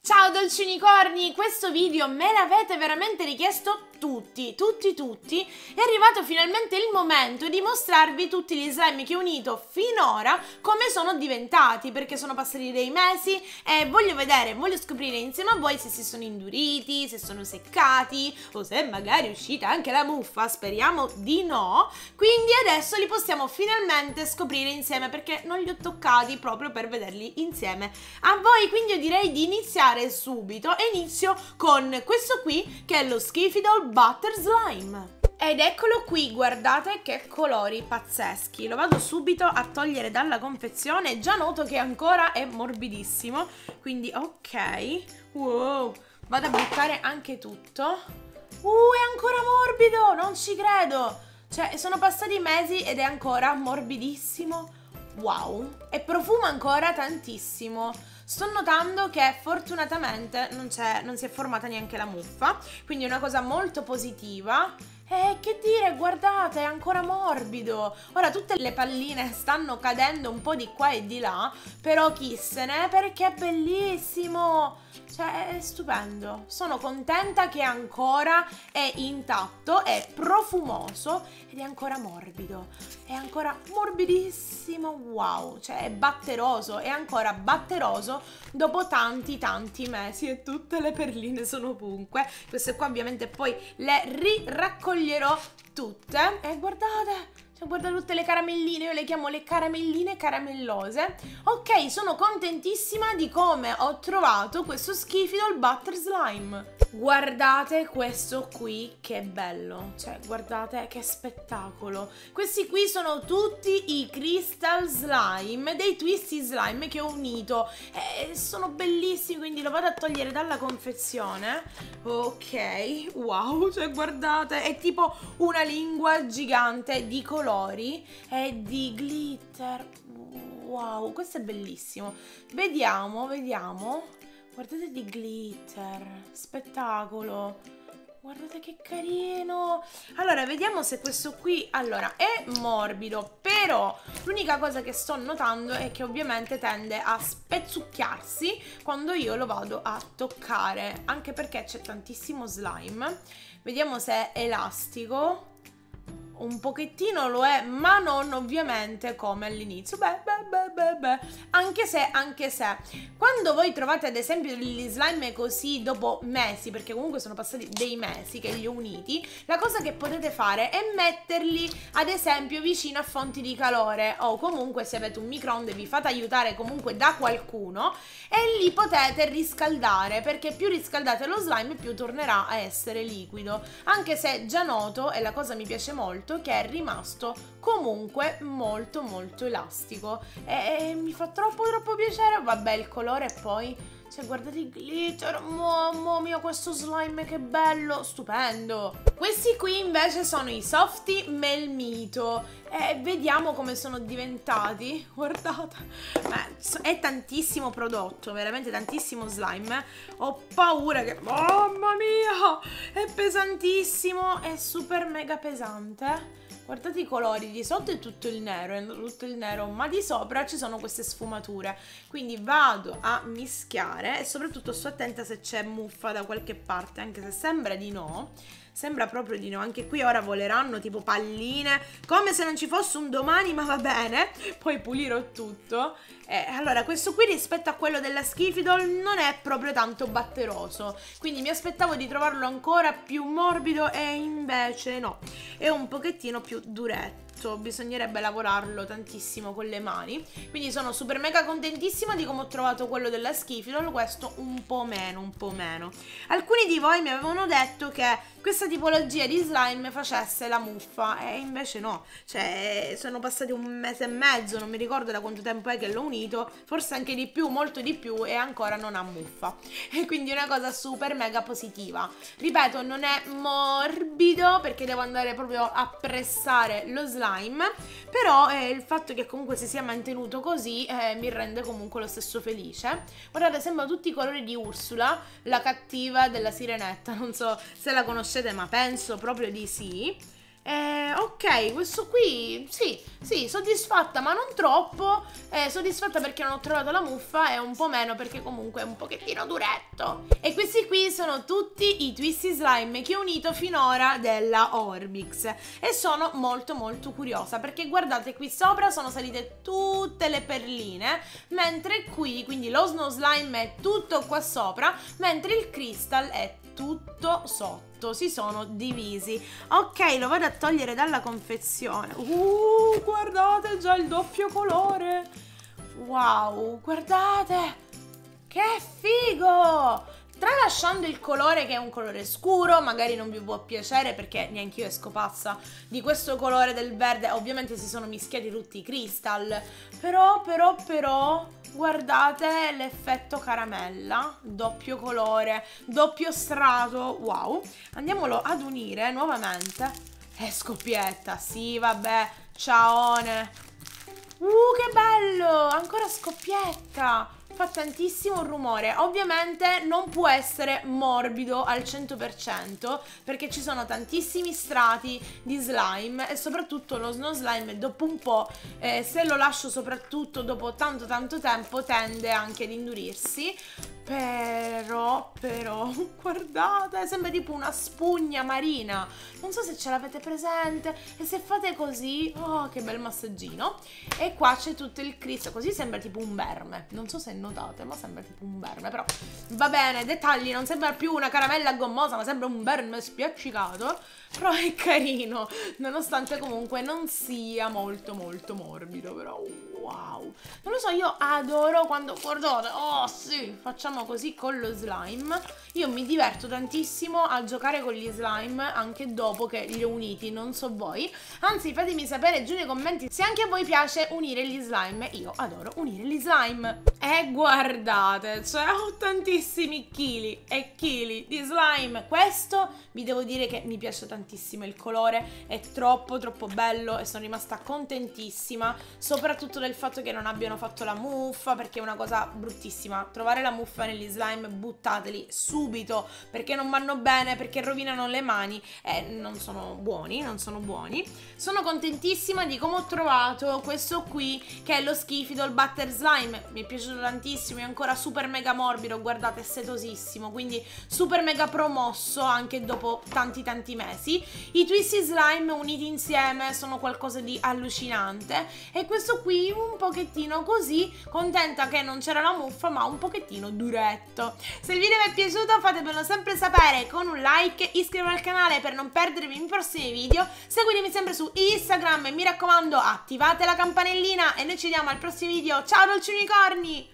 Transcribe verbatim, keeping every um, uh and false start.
Ciao dolci unicorni, questo video me l'avete veramente richiesto tutti, tutti, tutti. È arrivato finalmente il momento di mostrarvi tutti gli slime che ho unito finora come sono diventati, perché sono passati dei mesi e voglio vedere, voglio scoprire insieme a voi se si sono induriti, se sono seccati o se magari è uscita anche la muffa, speriamo di no. Quindi adesso li possiamo finalmente scoprire insieme perché non li ho toccati proprio per vederli insieme a voi, quindi io direi di iniziare subito e inizio con questo qui che è lo Skifidol Butter Slime. Ed eccolo qui, guardate che colori pazzeschi. Lo vado subito a togliere dalla confezione. Già noto che ancora è morbidissimo, quindi ok. Wow, vado a buttare anche tutto. Uh, è ancora morbido, non ci credo. Cioè, sono passati mesi ed è ancora morbidissimo. Wow, e profuma ancora tantissimo. Sto notando che fortunatamente non, non si è formata neanche la muffa, quindi è una cosa molto positiva. E che dire, guardate, è ancora morbido. Ora tutte le palline stanno cadendo un po' di qua e di là, però chi se ne, perché è bellissimo. Cioè, è stupendo. Sono contenta che ancora è intatto, è profumoso ed è ancora morbido. È ancora morbidissimo, wow. Cioè, è batteroso, è ancora batteroso dopo tanti tanti mesi e tutte le perline sono ovunque. Queste qua ovviamente poi le riraccoglierò tutte. E guardate, cioè, guardate tutte le caramelline, io le chiamo le caramelline caramellose. Ok, sono contentissima di come ho trovato questo Skifidol Butter Slime. Guardate questo qui, che bello. Cioè, guardate che spettacolo. Questi qui sono tutti i Crystal Slime dei Twisty Slime che ho unito. E sono bellissimi, quindi lo vado a togliere dalla confezione. Ok, wow, cioè guardate, è tipo una lingua gigante di colori e di glitter. Wow, questo è bellissimo. Vediamo, vediamo. Guardate di glitter, spettacolo. Guardate che carino. Allora, vediamo se questo qui, allora, è morbido, però l'unica cosa che sto notando è che ovviamente tende a spezzucchiarsi quando io lo vado a toccare, anche perché c'è tantissimo slime. Vediamo se è elastico. Un pochettino lo è, ma non ovviamente come all'inizio. Beh, beh, beh, beh, beh. Anche se, anche se quando voi trovate ad esempio degli slime così dopo mesi, perché comunque sono passati dei mesi che li ho uniti, la cosa che potete fare è metterli ad esempio vicino a fonti di calore, o comunque se avete un microonde vi fate aiutare comunque da qualcuno e lì potete riscaldare, perché più riscaldate lo slime più tornerà a essere liquido. Anche se già noto, e la cosa mi piace molto, che è rimasto comunque molto molto elastico e, e mi fa troppo troppo piacere. Vabbè, il colore poi, cioè guardate il glitter, mamma mia, questo slime che bello, stupendo. Questi qui invece sono i Softy Melmito e vediamo come sono diventati. Guardate, beh, è tantissimo prodotto, veramente tantissimo slime. Ho paura che, mamma mia, è pesantissimo, è super mega pesante. Guardate i colori, di sotto è tutto il nero, è tutto il nero, ma di sopra ci sono queste sfumature. Quindi vado a mischiare e soprattutto sto attenta se c'è muffa da qualche parte, anche se sembra di no. Sembra proprio di no, anche qui ora voleranno tipo palline, come se non ci fosse un domani, ma va bene, poi pulirò tutto. Eh, allora, questo qui rispetto a quello della Skifidol non è proprio tanto batteroso, quindi mi aspettavo di trovarlo ancora più morbido e invece no, è un pochettino più duretto. Bisognerebbe lavorarlo tantissimo con le mani. Quindi sono super mega contentissima di come ho trovato quello della Skifidol. Questo un po' meno, un po' meno. Alcuni di voi mi avevano detto che questa tipologia di slime facesse la muffa e invece no, cioè sono passati un mese e mezzo, non mi ricordo da quanto tempo è che l'ho unito, forse anche di più, molto di più, e ancora non ha muffa, e quindi è una cosa super mega positiva. Ripeto, non è morbido perché devo andare proprio a pressare lo slime, però eh, il fatto che comunque si sia mantenuto così eh, mi rende comunque lo stesso felice. Guardate, sembrano tutti i colori di Ursula, la cattiva della Sirenetta, non so se la conoscete ma penso proprio di sì. Eh, ok, questo qui, sì, sì, soddisfatta ma non troppo, eh, soddisfatta perché non ho trovato la muffa e un po' meno perché comunque è un pochettino duretto. E questi qui sono tutti i Twisty Slime che ho unito finora della Orbix e sono molto molto curiosa perché guardate qui sopra sono salite tutte le perline, mentre qui, quindi lo Snow Slime è tutto qua sopra, mentre il Crystal è tutto sotto, si sono divisi. Ok, lo vado a togliere dalla confezione. Uh, guardate già il doppio colore. Wow, guardate che figo! Tralasciando il colore che è un colore scuro, magari non vi può piacere perché neanche io esco pazza di questo colore del verde, ovviamente si sono mischiati tutti i crystal, però, però, però, guardate l'effetto caramella, doppio colore, doppio strato, wow. Andiamolo ad unire nuovamente. E scoppietta, sì, vabbè, ciaone. Uh, che bello, ancora scoppietta. Fa tantissimo rumore, ovviamente non può essere morbido al cento per cento perché ci sono tantissimi strati di slime e soprattutto lo Snow Slime dopo un po', eh, se lo lascio soprattutto dopo tanto tanto tempo, tende anche ad indurirsi. Però, però, guardate, sembra tipo una spugna marina. Non so se ce l'avete presente. E se fate così, oh, che bel massaggino. E qua c'è tutto il cristallo, così sembra tipo un verme. Non so se notate, ma sembra tipo un verme. Però va bene, dettagli, non sembra più una caramella gommosa, ma sembra un verme spiaccicato. Però è carino, nonostante comunque non sia molto molto morbido. Però wow, non lo so, io adoro quando, guardate, oh sì, facciamo così con lo slime. Io mi diverto tantissimo a giocare con gli slime anche dopo che li ho uniti, non so voi. Anzi, fatemi sapere giù nei commenti se anche a voi piace unire gli slime. Io adoro unire gli slime. E guardate, cioè ho tantissimi chili e chili di slime. Questo vi devo dire che mi piace tantissimo, il colore è troppo troppo bello e sono rimasta contentissima, soprattutto del fatto che non abbiano fatto la muffa, perché è una cosa bruttissima trovare la muffa negli slime. Buttateli subito perché non vanno bene, perché rovinano le mani e non sono buoni, non sono buoni. Sono contentissima di come ho trovato questo qui, che è lo Skifidol Butter Slime. Mi è piaciuto tantissimo, è ancora super mega morbido, guardate, è setosissimo, quindi super mega promosso anche dopo tanti tanti mesi. I Twisty Slime uniti insieme sono qualcosa di allucinante e questo qui un pochettino così, contenta che non c'era la muffa ma un pochettino duretto. Se il video vi è piaciuto fatemelo sempre sapere con un like, iscrivetevi al canale per non perdervi i prossimi video, seguitemi sempre su Instagram e mi raccomando attivate la campanellina e noi ci vediamo al prossimo video. Ciao dolci unicorni!